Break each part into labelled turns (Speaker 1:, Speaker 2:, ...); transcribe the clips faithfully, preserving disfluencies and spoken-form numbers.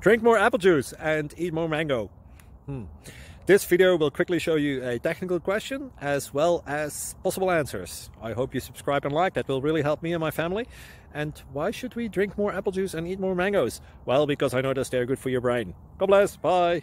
Speaker 1: Drink more apple juice and eat more mango. Hmm. This video will quickly show you a technical question as well as possible answers. I hope you subscribe and like, that will really help me and my family. And why should we drink more apple juice and eat more mangoes? Well, because I noticed they're good for your brain. God bless, bye!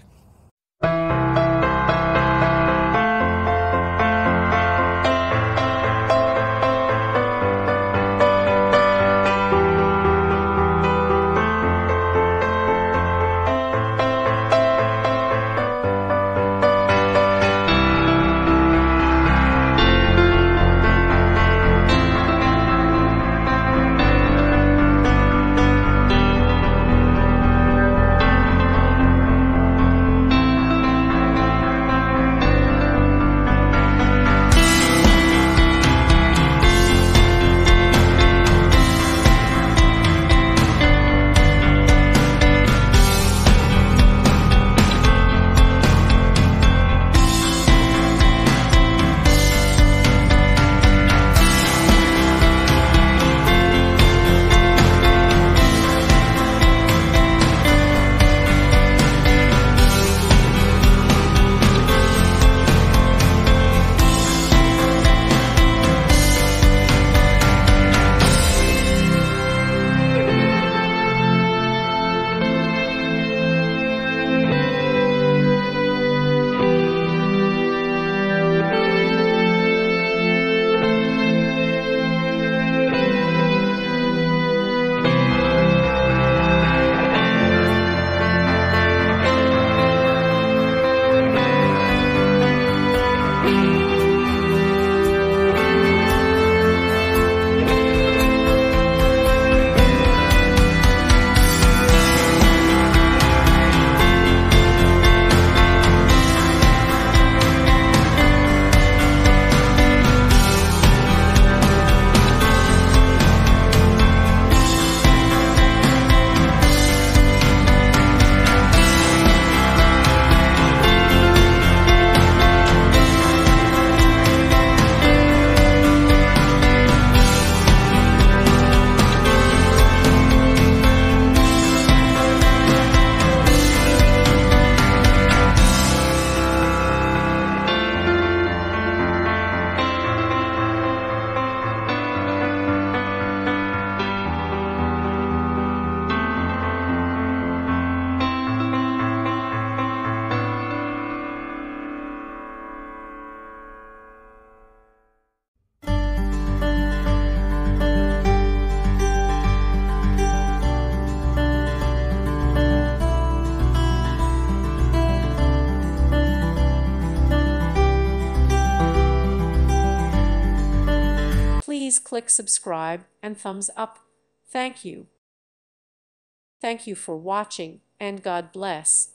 Speaker 2: Please click subscribe and thumbs up. Thank you. Thank you for watching, and God bless.